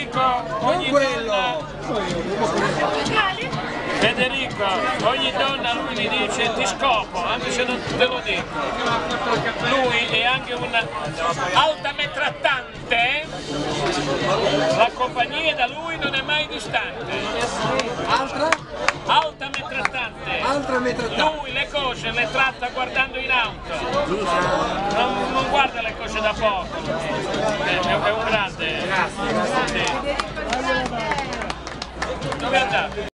Federico, ogni donna lui gli dice ti scopo, anche se non te lo dico. Lui è anche un altametrattante, la compagnia da lui non è mai distante. Altametrattante. Lui le cose le tratta guardando in auto, non guarda le cose da poco, è un grande. Dove è andato?